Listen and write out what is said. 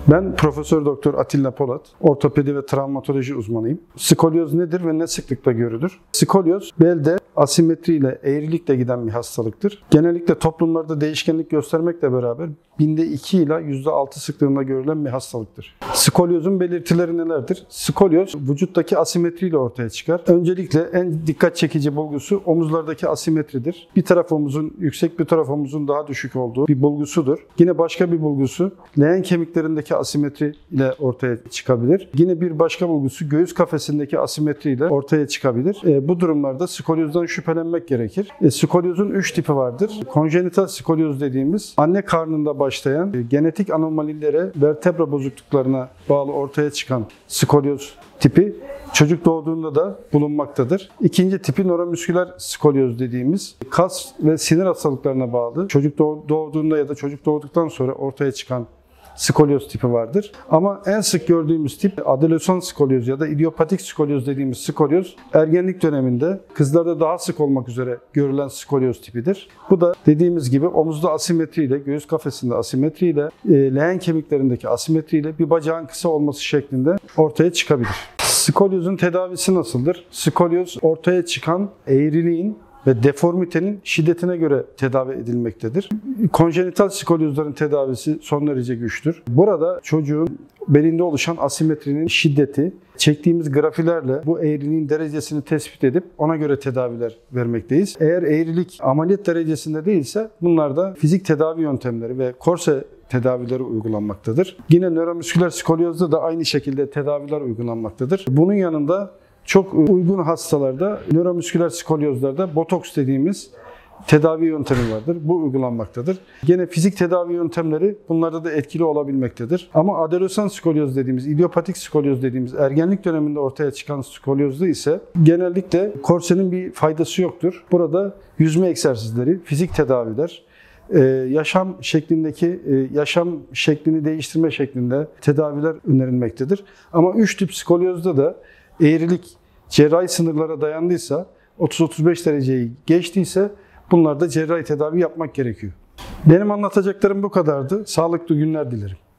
Ben Profesör Doktor Atilla Polat, ortopedi ve travmatoloji uzmanıyım. Skolyoz nedir ve ne sıklıkla görülür? Skolyoz, belde asimetriyle, eğrilikle giden bir hastalıktır. Genellikle toplumlarda değişkenlik göstermekle beraber binde 2 ila %6 sıklığında görülen bir hastalıktır. Skolyozun belirtileri nelerdir? Skolyoz, vücuttaki asimetriyle ortaya çıkar. Öncelikle en dikkat çekici bulgusu omuzlardaki asimetridir. Bir taraf omuzun yüksek, bir taraf omuzun daha düşük olduğu bir bulgusudur. Yine başka bir bulgusu leğen kemiklerindeki asimetri ile ortaya çıkabilir. Yine bir başka bulgusu göğüs kafesindeki asimetri ile ortaya çıkabilir. Bu durumlarda skolyozdan şüphelenmek gerekir. Skolyozun 3 tipi vardır. Konjenital skolyoz dediğimiz anne karnında başlayan genetik anomalilere, vertebra bozukluklarına bağlı ortaya çıkan skolyoz tipi çocuk doğduğunda da bulunmaktadır. İkinci tipi nöromüsküler skolyoz dediğimiz kas ve sinir hastalıklarına bağlı çocuk doğduğunda ya da çocuk doğduktan sonra ortaya çıkan skolyoz tipi vardır. Ama en sık gördüğümüz tip adolesan skolyoz ya da idiopatik skolyoz dediğimiz skolyoz ergenlik döneminde kızlarda daha sık olmak üzere görülen skolyoz tipidir. Bu da dediğimiz gibi omuzda asimetriyle, göğüs kafesinde asimetriyle, leğen kemiklerindeki asimetriyle bir bacağın kısa olması şeklinde ortaya çıkabilir. Skolyozun tedavisi nasıldır? Skolyoz ortaya çıkan eğriliğin ve deformitenin şiddetine göre tedavi edilmektedir. Konjenital skolyozların tedavisi son derece güçtür. Burada çocuğun belinde oluşan asimetrinin şiddeti, çektiğimiz grafilerle bu eğriliğin derecesini tespit edip ona göre tedaviler vermekteyiz. Eğer eğrilik ameliyat derecesinde değilse bunlarda fizik tedavi yöntemleri ve korse tedavileri uygulanmaktadır. Yine nöromüsküler skolyozda da aynı şekilde tedaviler uygulanmaktadır. Bunun yanında çok uygun hastalarda, nöromüsküler skolyozlarda botoks dediğimiz tedavi yöntemi vardır. Bu uygulanmaktadır. Gene fizik tedavi yöntemleri bunlarda da etkili olabilmektedir. Ama adolesan skolyoz dediğimiz, idiopatik skolyoz dediğimiz ergenlik döneminde ortaya çıkan skolyozda ise genellikle korsenin bir faydası yoktur. Burada yüzme egzersizleri, fizik tedaviler, yaşam şeklini değiştirme şeklinde tedaviler önerilmektedir. Ama 3 tip skolyozda da eğrilik cerrahi sınırlara dayandıysa, 30-35 dereceyi geçtiyse bunlarda cerrahi tedavi yapmak gerekiyor. Benim anlatacaklarım bu kadardı. Sağlıklı günler dilerim.